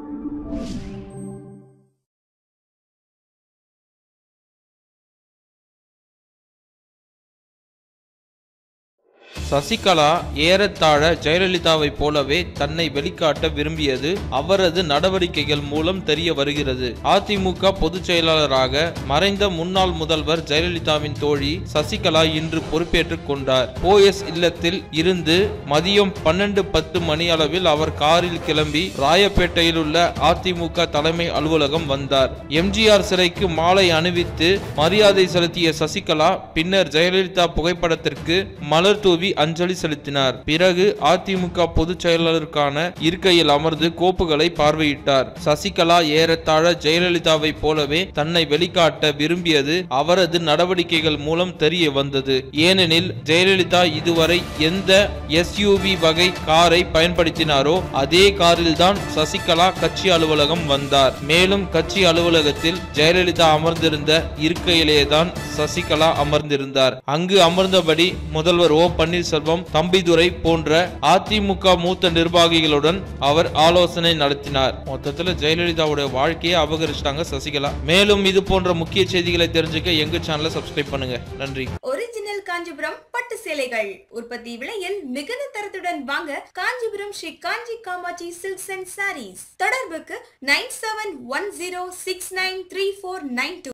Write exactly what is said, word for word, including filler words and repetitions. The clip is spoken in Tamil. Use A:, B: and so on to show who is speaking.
A: சசிகலா ஏறத்தாழ ஜெயலலிதாவை போலவே தன்னை வெளிக்காட்ட விரும்பியது அவரது நடவடிக்கைகள் மூலம் தெரிய வருகிறது. அதிமுக பொதுச் செயலாளராக மறைந்த முன்னாள் முதல்வர் ஜெயலலிதாவின் தோழி சசிகலா இன்று பொறுப்பேற்றுக் கொண்டார். போயஸ் இல்லத்தில் இருந்து மதியம் பன்னெண்டு பத்து மணி அளவில் அவர் காரில் கிளம்பி ராயப்பேட்டையில் உள்ள அதிமுக தலைமை அலுவலகம் வந்தார். எம்ஜிஆர் சிலைக்கு மாலை அணிவித்து மரியாதை செலுத்திய சசிகலா பின்னர் ஜெயலலிதா புகைப்படத்திற்கு மலர் தூவி அஞ்சலி செலுத்தினார். பிறகு அதிமுக பொதுச் செயலாளருக்கான இருக்கையில் அமர்ந்து கோப்புகளை பார்வையிட்டார். சசிகலா ஏறத்தாழ ஜெயலலிதாவை போலவே தன்னை வெளிக்காட்ட விரும்பியது அவரது நடவடிக்கைகள் மூலம் தெரிய வந்தது. ஏனெனில் ஜெயலலிதா இதுவரை எந்த எஸ்யூவி வகை காரை பயன்படுத்தினாரோ அதே காரில் தான் சசிகலா கட்சி அலுவலகம் வந்தார். மேலும் கட்சி அலுவலகத்தில் ஜெயலலிதா அமர்ந்திருந்த இருக்கையிலேதான் சசிகலா அமர்ந்திருந்தார். அங்கு அமர்ந்தபடி முதல்வர் ஓ பன்னீர்செல்வம், தம்பிதுரை போன்ற அதிமுக மூத்த நிர்வாகிகளுடன் அவர் ஆலோசனை நடத்தினார். மொத்தத்தில் ஜெயலலிதாவுடைய வாழ்க்கையை அபகரிச்சிட்டாங்க சசிகலா. மேலும் இது போன்ற முக்கிய செய்திகளை தெரிஞ்சுக்க எங்க சேனலை சப்ஸ்கிரைப் பண்ணுங்க. நன்றி.
B: ஒரிஜினல் காஞ்சிபுரம் பட்டு சேலைகள் உற்பத்தி விலையில் மிகுந்த தரத்துடன் வாங்க காஞ்சிபுரம் ஸ்ரீ காஞ்சி காமாட்சி சில்க்ஸ் அண்ட் சாரீஸ். தொடர்புக்கு nine seven one zero six nine three four nine two.